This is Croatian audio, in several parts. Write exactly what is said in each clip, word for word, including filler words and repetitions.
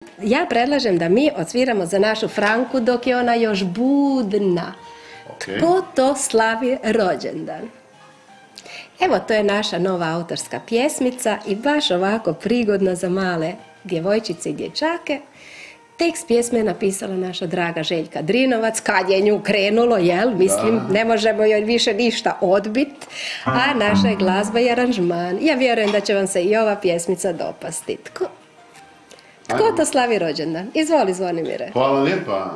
Ja predlažem da mi odsviramo za našu Franku dok je ona još budna. Okay. Tko to slavi rođendan? Evo, to je naša nova autorska pjesmica i baš ovako prigodno za male djevojčice i dječake. Tekst pjesme je napisala naša draga Željka Drinovac, kad je nju krenulo, jel? Mislim, da. Ne možemo joj više ništa odbit, a naša je glazba i aranžman. Ja vjerujem da će vam se i ova pjesmica dopasti. Tko, tko to slavi rođendan? Izvoli, Zvonimire. Hvala lijepa.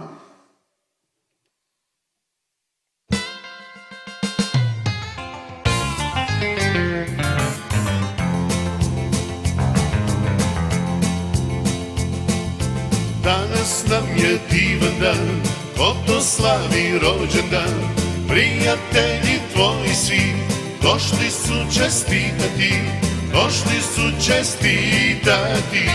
Danas nam je divan dan, ko to slavi rođendan. Prijatelji tvoji svi, došli su čestitati, došli su čestitati.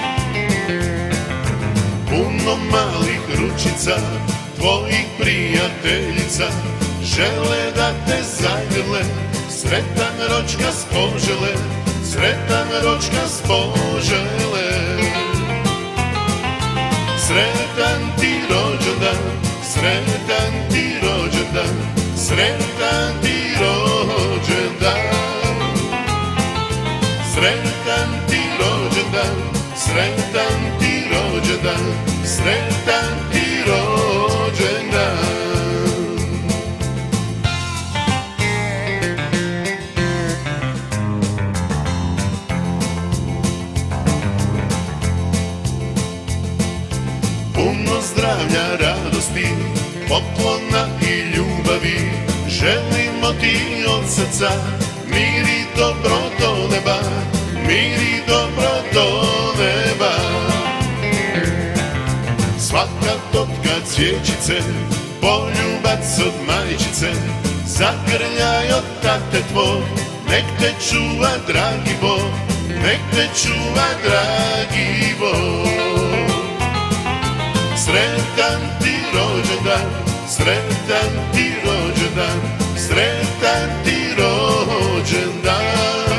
Puno malih ručica, tvojih prijateljica, žele da te zagrle, sretan ročkas požele, sretan ročkas požele. Sretan ti rođendan, sretan ti rođendan, sretan ti rođendan. Sretan ti rođendan, sretan ti rođendan, sretan ti rođendan. Puno zdravlja, radosti, poklona i ljubavi, želimo ti od srca, mir i dobro do neba, mir i dobro do neba. Svaka totka cvijećice, poljubac od majčice, zagrljaj od tate tvoj, nek te čuva dragi Bog, nek te čuva dragi Bog. Sretan ti rođendan, sretan ti rođendan, sretan ti rođendan.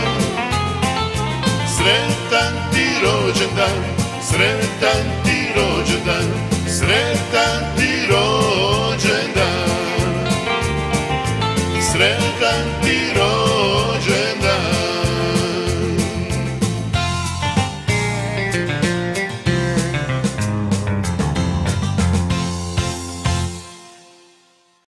Sretan ti rođendan, sretan ti rođendan, sretan ti rođendan. Sretan ti rođendan.